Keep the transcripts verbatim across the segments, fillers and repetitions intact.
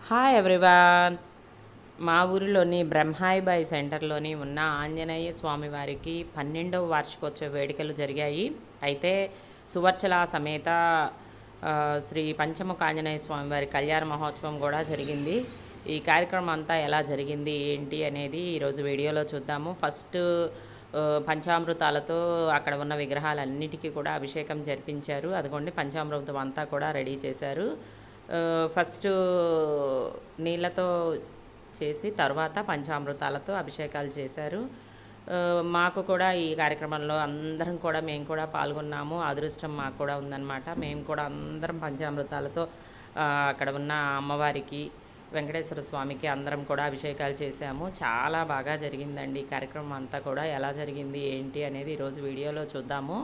Hi everyone. మా ఊరిలోని బ్రహ్మాయిబాయి సెంటర్లోని ఉన్న ఆంజనేయ స్వామి వారికి పన్నెండవ వార్షికోత్సవ వేడుకలు జరిగాయి. అయితే సువర్చల సమేత శ్రీ పంచముఖ ఆంజనేయ స్వామి వారి కళ్యాణ మహోత్సవం కూడా జరిగింది. ఈ కార్యక్రమం అంతా ఎలా జరిగింది ఏంటి అనేది ఈరోజు వీడియోలో చూద్దాము. ఫస్ట్ పంచామృతాలతో అక్కడ ఉన్న విగ్రహాలన్నిటికీ కూడా అభిషేకం జరిపించారు. అదిగోండి పంచామృతం అంతా కూడా రెడీ చేశారు. ఫస్ట్ నీళ్ళతో చేసి తర్వాత పంచామృతాలతో అభిషేకాలు చేశారు. మాకు కూడా ఈ కార్యక్రమంలో అందరం కూడా మేము కూడా పాల్గొన్నాము. అదృష్టం మాకు కూడా ఉందన్నమాట. మేము కూడా అందరం పంచామృతాలతో అక్కడ ఉన్న అమ్మవారికి, వెంకటేశ్వర స్వామికి అందరం కూడా అభిషేకాలు చేశాము. చాలా బాగా జరిగిందండి ఈ కార్యక్రమం అంతా కూడా. ఎలా జరిగింది ఏంటి అనేది ఈరోజు వీడియోలో చూద్దాము.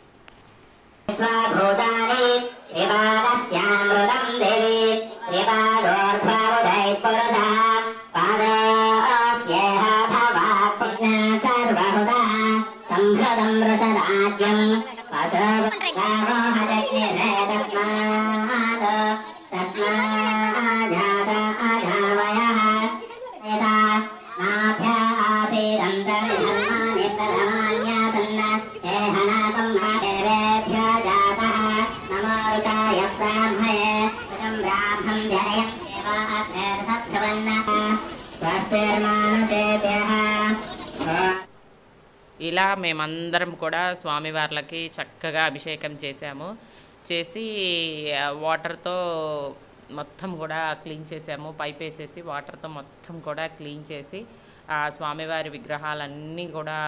ఇలా మేమందరం కూడా స్వామివార్లకి చక్కగా అభిషేకం చేశాము. చేసి వాటర్తో మొత్తం కూడా క్లీన్ చేసాము. పైప్ వేసేసి వాటర్తో మొత్తం కూడా క్లీన్ చేసి ఆ స్వామివారి విగ్రహాలన్నీ కూడా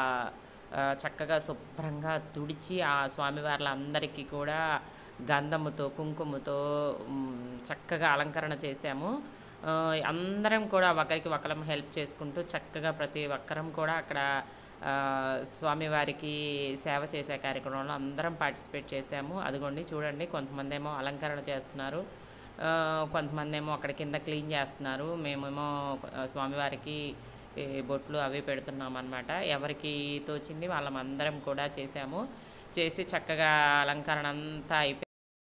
చక్కగా శుభ్రంగా తుడిచి ఆ స్వామివార్లందరికీ కూడా గంధముతో కుంకుమతో చక్కగా అలంకరణ చేశాము. అందరం కూడా ఒకరికి ఒకరం హెల్ప్ చేసుకుంటూ చక్కగా ప్రతి ఒక్కరం కూడా అక్కడ స్వామివారికి సేవ చేసే కార్యక్రమంలో అందరం పార్టిసిపేట్ చేశాము. అదిగోండి చూడండి, కొంతమంది ఏమో అలంకరణ చేస్తున్నారు, కొంతమంది ఏమో అక్కడ కింద క్లీన్ చేస్తున్నారు. మేమేమో స్వామివారికి బొట్లు అవి పెడుతున్నాం అన్నమాట. ఎవరికి తోచింది వాళ్ళమందరం కూడా చేశాము. చేసి చక్కగా అలంకరణ అంతా అయిపోయి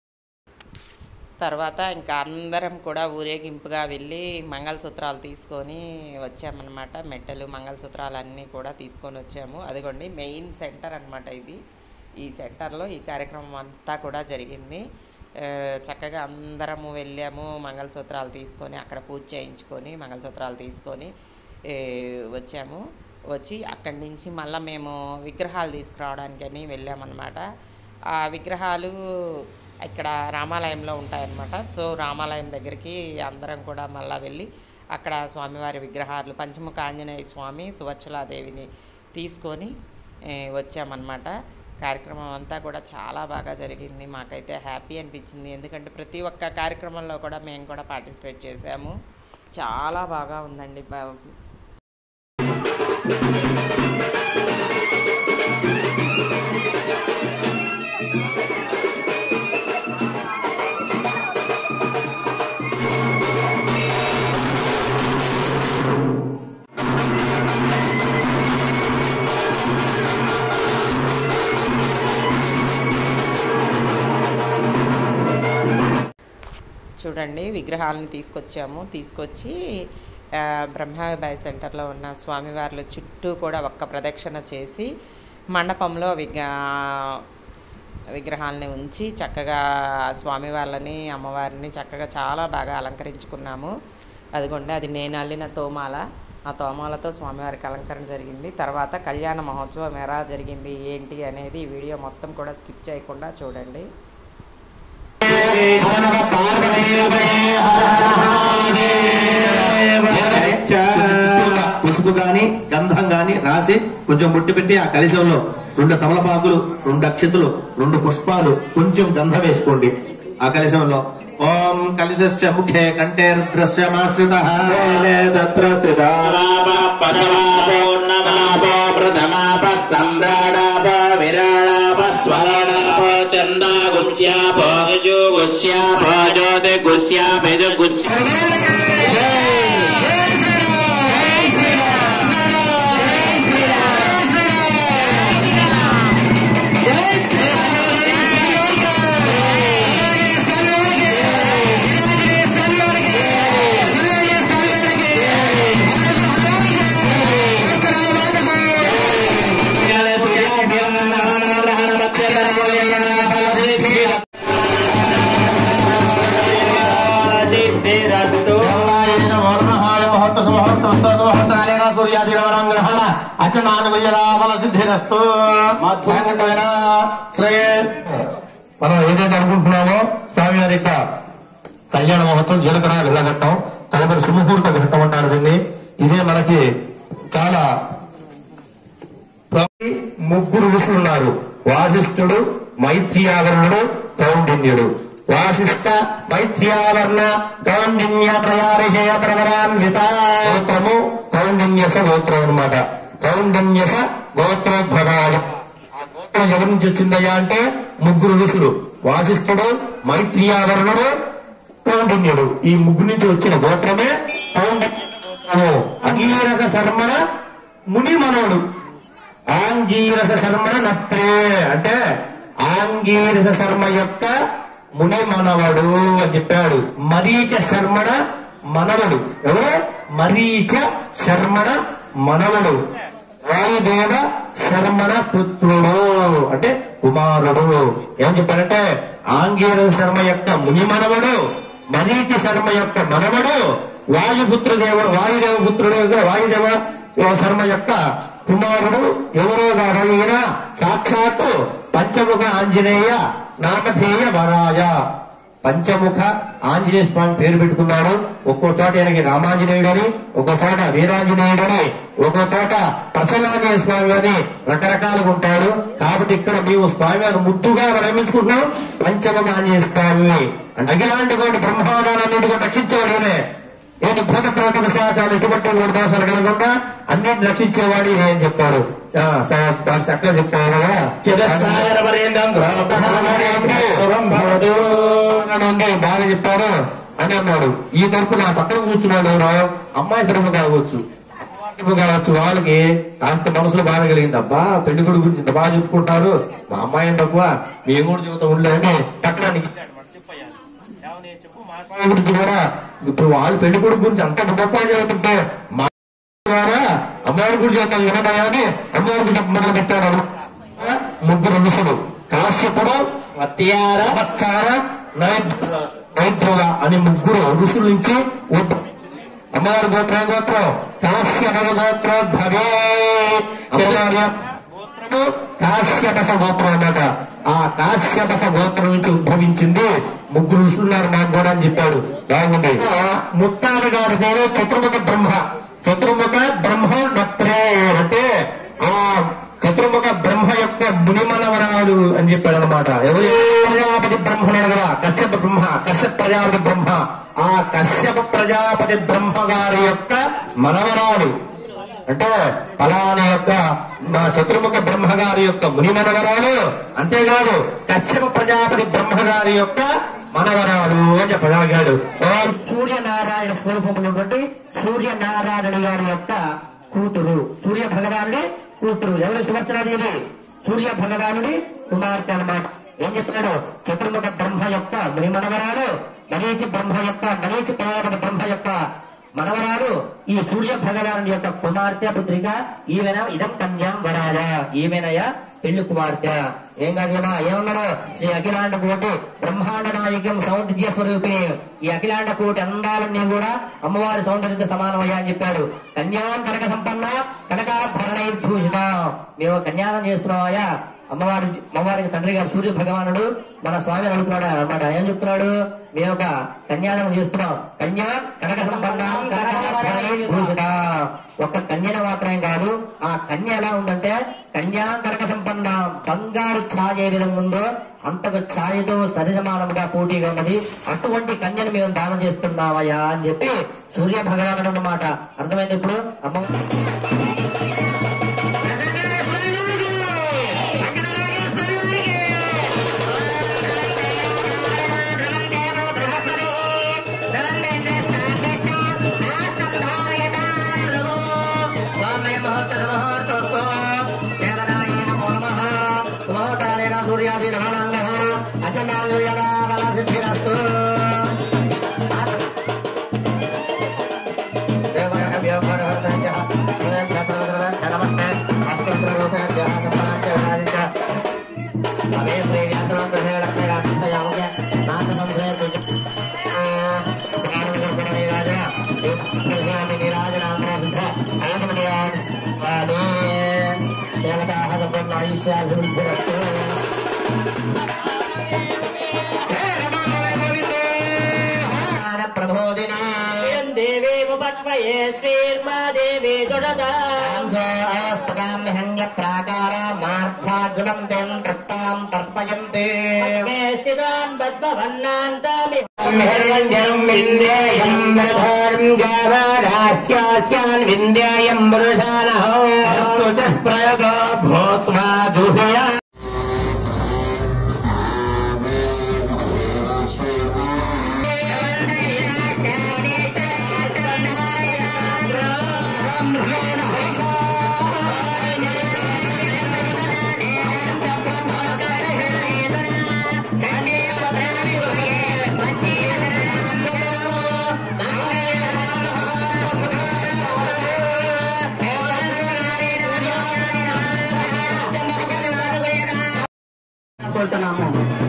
తర్వాత ఇంకా అందరం కూడా ఊరేగింపుగా వెళ్ళి మంగళసూత్రాలు తీసుకొని వచ్చామన్నమాట. మెట్టెలు మంగళసూత్రాలు అన్నీ కూడా తీసుకొని వచ్చాము. అదిగోండి మెయిన్ సెంటర్ అన్నమాట ఇది. ఈ సెంటర్లో ఈ కార్యక్రమం అంతా కూడా జరిగింది. చక్కగా అందరము వెళ్ళాము, మంగళసూత్రాలు తీసుకొని అక్కడ పూజ చేయించుకొని మంగళసూత్రాలు తీసుకొని వచ్చాము. వచ్చి అక్కడి నుంచి మళ్ళీ మేము విగ్రహాలు తీసుకురావడానికని వెళ్ళామన్నమాట. ఆ విగ్రహాలు ఇక్కడ రామాలయంలో ఉంటాయన్నమాట. సో రామాలయం దగ్గరికి అందరం కూడా మళ్ళీ వెళ్ళి అక్కడ స్వామివారి విగ్రహాలు పంచముఖ ఆంజనేయ స్వామి, సువర్చలాదేవిని తీసుకొని వచ్చామన్నమాట. కార్యక్రమం అంతా కూడా చాలా బాగా జరిగింది. మాకైతే హ్యాపీ అనిపించింది. ఎందుకంటే ప్రతి ఒక్క కార్యక్రమంలో కూడా మేము కూడా పార్టిసిపేట్ చేసాము. చాలా బాగా ఉందండి. చూడండి విగ్రహాలను తీసుకొచ్చాము. తీసుకొచ్చి బ్రహ్మాయిబాయి సెంటర్లో ఉన్న స్వామివార్ల చుట్టూ కూడా ఒక్క ప్రదక్షిణ చేసి మండపంలో విగ్ర విగ్రహాలని ఉంచి చక్కగా స్వామివార్లని అమ్మవారిని చక్కగా చాలా బాగా అలంకరించుకున్నాము. అదిగోండి అది నేను అల్లిన తోమాల. ఆ తోమాలతో స్వామివారికి అలంకరణ జరిగింది. తర్వాత కళ్యాణ మహోత్సవం ఎలా జరిగింది ఏంటి అనేది ఈ వీడియో మొత్తం కూడా స్కిప్ చేయకుండా చూడండి. పసుపు గాని గంధం గాని రాసి కొంచెం బొట్టు పెట్టి ఆ కలశంలో రెండు తమలపాకులు, రెండు అక్షతులు, రెండు పుష్పాలు, కొంచెం గంధం వేసుకోండి ఆ కలశంలో. ఓం కలశస్య ముఖే కంఠే రుద్రస్యమాశ్రితః సమ్రాడాప విరాడాప స్వరణాప చందా గుస్యాప గుస్యాప జ్యోతి గుస్యాప గుస్యా మహోత్తరాలేన సూర్యాదిరవరంగ్రహణ అచనాను విజయలాభల సిద్ధిరస్తు. మనం ఏదైతే అనుకుంటున్నామో స్వామి వారి యొక్క కళ్యాణ మహోత్సవం జీలకర్ర వెళ్ళగట్టం తదుపరి సుముహూర్త ఘట్టం అంటారు దీన్ని. ఇదే మనకి చాలా ముగ్గురు ఋషులు ఉన్నారు. వాసిష్ఠుడు, మైత్రియావరణుడు, కౌండిన్యుడు. వాసిష్ఠ మైత్రియావరణ కౌండిన్య ప్రయారిషయ ప్రవరాన్విత గోత్రము కౌండిన్యస గోత్రం అనమాట. కౌండిన్యస గోత్రోద్భవాలు. ఆ గోత్రం ఎవరి నుంచి వచ్చిందయ్యా అంటే ముగ్గురు ఋషులు వాసిష్ఠుడు, మైత్రియావరణుడు, కౌండిన్యుడు. ఈ ముగ్గురు నుంచి వచ్చిన గోత్రమే కౌండిన్య. అంగీరస శర్మణ ముని మనోడు. ఆంగీరస శర్మణ నత్రే అంటే ఆంగీరస శర్మ యొక్క ముని మనవడు అని చెప్పాడు. మరీచ శర్మణ మనవడు. ఎవరు? మరీచ శర్మణ మనవడు. వాయుదేవ శర్మణ పుత్రుడు అంటే కుమారుడు. ఏం చెప్పారంటే ఆంగీరస శర్మ యొక్క ముని మనవడు, మరీచ శర్మ యొక్క మనవడు, వాయుపుత్రదేవ వాయుదేవ పుత్రుడు వాయుదేవ శర్మ యొక్క కుమారుడు. ఎవరో గారు ఈయన సాక్షాత్తు పంచముఖ ఆంజనేయ నామధేయ వరాయ. పంచముఖ ఆంజనేయ స్వామి పేరు పెట్టుకున్నాడు. ఒక్కో చోట ఈయనకి రామాంజనేయుడని, ఒక్కో చోట వీరాంజనేయుడని, ఒక్కో చోట ప్రసన్నాంజనేయ స్వామి అని రకరకాలుగా ఉంటాడు. కాబట్టి ఇక్కడ మేము స్వామి గారు ముద్దుగా ప్రేమించుకుంటున్నాం పంచముఖ ఆంజనేయ స్వామిని. అఖిలాంటి కొన్ని బ్రహ్మాండాలన్నింటి కూడా రక్షించేవాడునే. నేను భూత ప్రేత విశాచాలు ఎటువంటి మూడు దోషాలు కలగకుండా అన్నింటిని రక్షించేవాడు అని చెప్పారు. చక్కగా చెప్పారు బాగా చెప్పారు అని అన్నాడు. ఈ తరపు నా పక్కన కూర్చున్నాడు ఎవరో అమ్మాయి తరపు కావచ్చు కావచ్చు వాళ్ళకి కాస్త మనసులో బాగా కలిగింది. అబ్బా పెళ్లి కొడుకు గురించి ఇంత బాగా చెప్పుకుంటారు, మా అమ్మాయి అని తక్కువ మేము కూడా చెబుతూ ఉండలేని పట్టడానికి గురించి కూడా ఇప్పుడు వాళ్ళు పెళ్లి కొడుకు గురించి అంత గొప్ప చదువుతుంటే మా ద్వారా అమ్మవారి గురించి చెప్తాను వినబోయా అని అమ్మవారి గురించి మొదలు పెట్టారు. ముగ్గురు ఋషులు కాశ్యపుడు, వత్యార, వత్సార, నైద్రుల అని ముగ్గురు ఋషుల నుంచి అమ్మవారి గోత్రం గోత్రం కాశ్యప గోత్రోద్భవే. కాశ్యపస గోత్రం అన్నమాట. ఆ కాశ్యపస గోత్రం నుంచి ఉద్భవించింది. ముగ్గురు ఋషులున్నారు నాకు కూడా అని చెప్పాడు. బాగుంది. ముత్తాన గారి పేరు చతుర్ముఖ బ్రహ్మ. చతుర్ముఖ బ్రహ్మ నత్రే అంటే ఆ చతుర్ముఖ బ్రహ్మ యొక్క మునిమనవరాలు అని చెప్పాడు అనమాట. ఎవరు? ప్రజాపతి బ్రహ్మను కదా కశ్యప బ్రహ్మ, కశ్యప ప్రజాపతి బ్రహ్మ. ఆ కశ్యప ప్రజాపతి బ్రహ్మ గారి యొక్క మనవరాలు అంటే ఫలాని యొక్క మా చతుర్ముఖ బ్రహ్మగారి యొక్క ముని మనవరాలు. అంతేకాదు కశ్యప ప్రజాపతి బ్రహ్మగారి యొక్క మనవరాలు అని చెప్పగలిగాడు. సూర్యనారాయణ స్వరూపములు బట్టి సూర్యనారాయణ గారి యొక్క కూతురు, సూర్య భగవానుడి కూతురు. ఎవరు? సువర్చనాదేవి సూర్య భగవానుడి కుమార్తె అన్నమాట. ఏం చెప్పాడు? చతుర్ముఖ బ్రహ్మ యొక్క ముని మనవరాలు, గణేశి బ్రహ్మ యొక్క గణేశి ప్రజాపతి బ్రహ్మ యొక్క మనవరాలు ఈ సూర్య భగవాను యొక్క కుమార్తె పుత్రిక. ఈమెన ఇదం కన్యాం వరాల. ఈమెనయ పెళ్లి కుమార్తె. ఏం కాదేమా ఏమన్నాడు? శ్రీ అఖిలాండ కోటి బ్రహ్మాండ నాయకం సౌందర్య స్వరూపి. ఈ అఖిలాండ కోటి అందాలన్నీ కూడా అమ్మవారి సౌందర్యంతో సమానమయ్యా అని చెప్పాడు. కన్యాం కనక సంపన్న కనకాభరణైర్భూషిత. మేము కన్యానం చేస్తున్నామయ్యా అమ్మవారి అమ్మవారికి తండ్రి గారు సూర్య భగవానుడు మన స్వామి అడుగుతున్నాడు అనమాట. ఏం చెప్తున్నాడు? మేము ఒక కన్యాదానం చేస్తున్నాం. కన్యా కనక సంపన్న భూషిత. ఒక్క కన్యన మాత్రమే కాదు, ఆ కన్య ఎలా ఉందంటే కన్యా కనక సంపన్న బంగారు ఛాయ ఏ విధంగా ఉందో అంతకు ఛాయతో సరిసమానంగా పోటీగా ఉన్నది. అటువంటి కన్యను మేము దానం చేస్తున్నామయ్యా అని చెప్పి సూర్య భగవానుడు అన్నమాట. అర్థమైంది ఇప్పుడు అమ్మ. సూర్యాది రమణంగ అచనాలు యదా బల సిద్ధిరస్తు. నమస్తే ఆయుష్యాభివృద్ధిరస్తు ప్రబోధిని దేవీ ఉపత్వయే శ్రీర్మా దేవీ దురదాంసోస్తకామ్యహన్య ప్రాకార మార్ధ్యాజలం తం తృప్తాం తర్పయంతే స్థితాన్ పద్మవన్నాంతామి హిరణ్యం విందేయం బ్రధారం గావారాస్యాస్యాన్ విందేయం పురుషానః సుచః ప్రయదో భూత్వా జుహ్యా కోరుతున్నాము.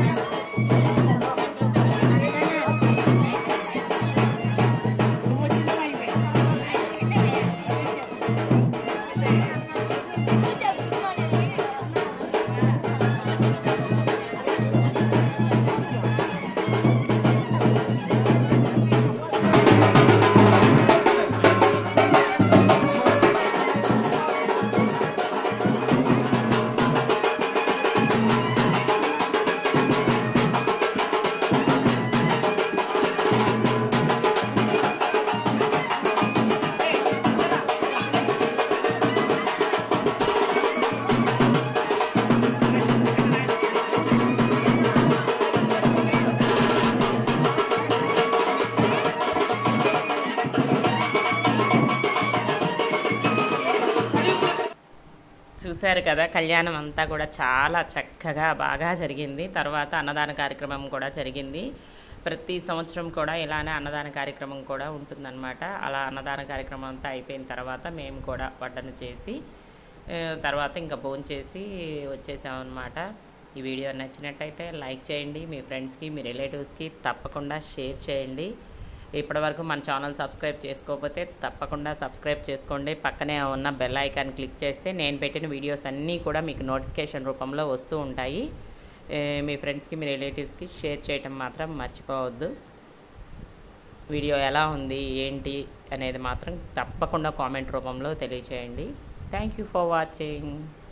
చూశారు కదా, కళ్యాణం అంతా కూడా చాలా చక్కగా బాగా జరిగింది. తర్వాత అన్నదాన కార్యక్రమం కూడా జరిగింది. ప్రతి సంవత్సరం కూడా ఇలానే అన్నదాన కార్యక్రమం కూడా ఉంటుందన్నమాట. అలా అన్నదాన కార్యక్రమం అంతా అయిపోయిన తర్వాత మేము కూడా వడ్డన చేసి తర్వాత ఇంకా భోంచేసి వచ్చేసామన్నమాట. ఈ వీడియో నచ్చినట్టయితే లైక్ చేయండి, మీ ఫ్రెండ్స్కి మీ రిలేటివ్స్కి తప్పకుండా షేర్ చేయండి. ఇప్పటివరకు మన ఛానల్ సబ్స్క్రైబ్ చేసుకోకపోతే తప్పకుండా సబ్స్క్రైబ్ చేసుకోండి. పక్కనే ఉన్న బెల్ ఐకాన్ క్లిక్ చేస్తే నేను పెట్టిన వీడియోస్ అన్నీ కూడా మీకు నోటిఫికేషన్ రూపంలో వస్తూ ఉంటాయి. మీ ఫ్రెండ్స్కి మీ రిలేటివ్స్కి షేర్ చేయటం మాత్రం మర్చిపోవద్దు. వీడియో ఎలా ఉంది ఏంటి అనేది మాత్రం తప్పకుండా కామెంట్ రూపంలో తెలియచేయండి. Thank you for watching.